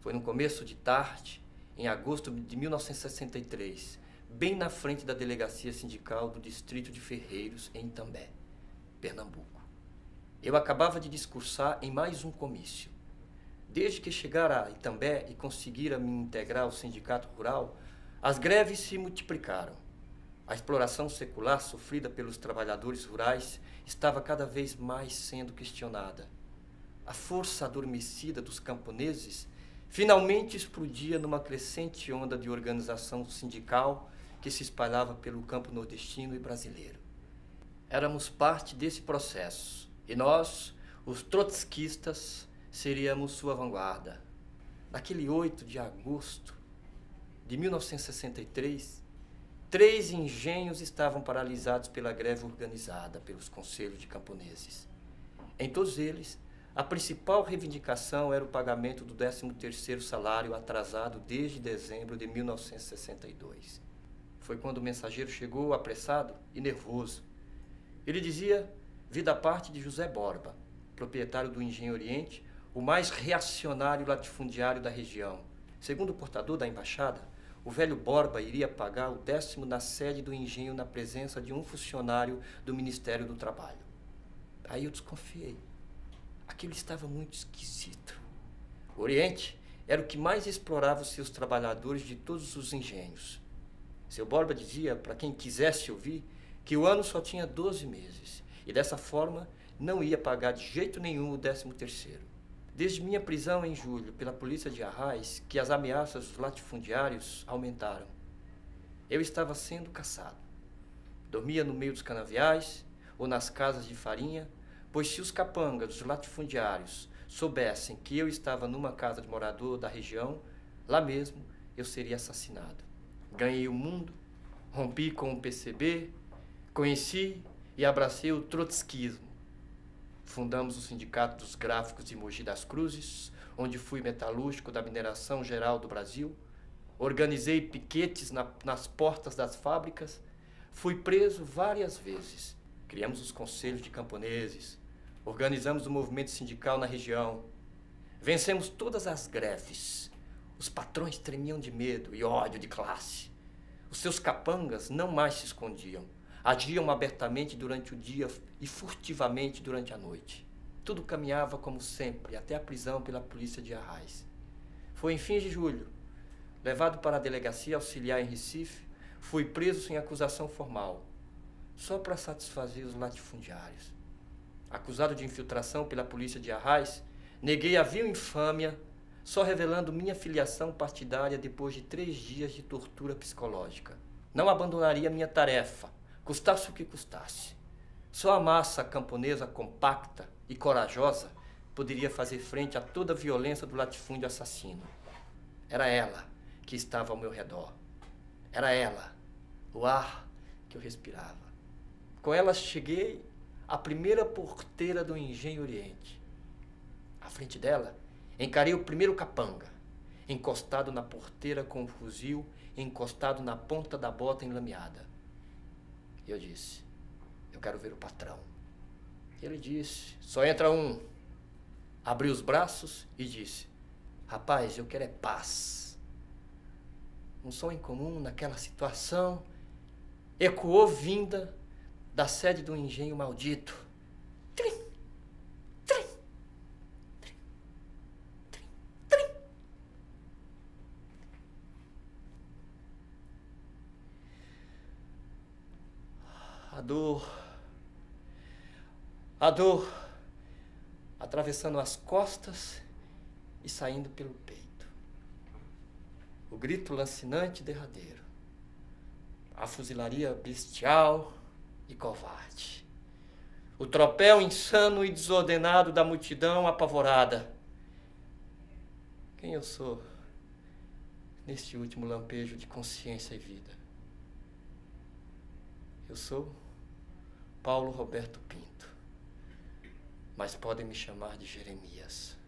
Foi no começo de tarde, em agosto de 1963, bem na frente da delegacia sindical do distrito de Ferreiros, em Itambé, Pernambuco. Eu acabava de discursar em mais um comício. Desde que chegara a Itambé e conseguira me integrar ao sindicato rural, as greves se multiplicaram. A exploração secular sofrida pelos trabalhadores rurais estava cada vez mais sendo questionada. A força adormecida dos camponeses finalmente explodia numa crescente onda de organização sindical que se espalhava pelo campo nordestino e brasileiro. Éramos parte desse processo e nós, os trotskistas, seríamos sua vanguarda. Naquele 8 de agosto de 1963, 3 engenhos estavam paralisados pela greve organizada pelos conselhos de camponeses. Em todos eles, a principal reivindicação era o pagamento do 13º salário atrasado desde dezembro de 1962. Foi quando o mensageiro chegou apressado e nervoso. Ele dizia vir da parte de José Borba, proprietário do Engenho Oriente, o mais reacionário latifundiário da região. Segundo o portador da embaixada, o velho Borba iria pagar o 10º na sede do engenho na presença de um funcionário do Ministério do Trabalho. Aí eu desconfiei. Aquilo estava muito esquisito. O Oriente era o que mais explorava os seus trabalhadores de todos os engenhos. Seu Borba dizia, para quem quisesse ouvir, que o ano só tinha 12 meses e dessa forma não ia pagar de jeito nenhum o 13º. Desde minha prisão em julho pela polícia de Arraiz, que as ameaças dos latifundiários aumentaram. Eu estava sendo caçado. Dormia no meio dos canaviais ou nas casas de farinha, pois se os capangas dos latifundiários soubessem que eu estava numa casa de morador da região, lá mesmo eu seria assassinado. Ganhei o mundo, rompi com o PCB, conheci e abracei o trotskismo. Fundamos o Sindicato dos Gráficos de Mogi das Cruzes, onde fui metalúrgico da Mineração Geral do Brasil. Organizei piquetes nas portas das fábricas. Fui preso várias vezes. Criamos os conselhos de camponeses. Organizamos o movimento sindical na região. Vencemos todas as greves. Os patrões tremiam de medo e ódio de classe. Os seus capangas não mais se escondiam. Agiam abertamente durante o dia e furtivamente durante a noite. Tudo caminhava como sempre, até a prisão pela polícia de Arraiz. Foi em fins de julho, levado para a delegacia auxiliar em Recife, fui preso sem acusação formal, só para satisfazer os latifundiários. Acusado de infiltração pela polícia de Arraiz, neguei a vil infâmia, só revelando minha filiação partidária depois de 3 dias de tortura psicológica. Não abandonaria minha tarefa, custasse o que custasse. Só a massa camponesa compacta e corajosa poderia fazer frente a toda a violência do latifúndio assassino. Era ela que estava ao meu redor. Era ela, o ar que eu respirava. Com ela cheguei à primeira porteira do Engenho Oriente. À frente dela, encarei o primeiro capanga, encostado na porteira com o fuzil, encostado na ponta da bota enlameada. Eu disse, eu quero ver o patrão. Ele disse, só entra um. Abriu os braços e disse, rapaz, eu quero é paz. Um som incomum naquela situação ecoou vinda da sede do engenho maldito. Trim, trim, trim, trim, trim. A dor, atravessando as costas e saindo pelo peito. O grito lancinante e derradeiro. A fuzilaria bestial e covarde. O tropel insano e desordenado da multidão apavorada. Quem eu sou neste último lampejo de consciência e vida? Eu sou Paulo Roberto Pinto, mas podem me chamar de Jeremias.